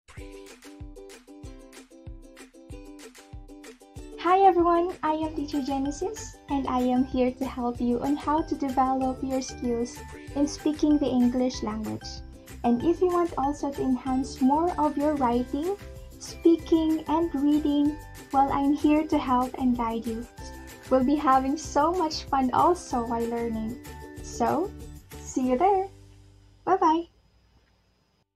Hi everyone, I am Teacher Genesis, and I am here to help you on how to develop your skills in speaking the English language. And if you want also to enhance more of your writing, speaking, and reading, well, I'm here to help and guide you. We'll be having so much fun also while learning. So, see you there. Bye-bye.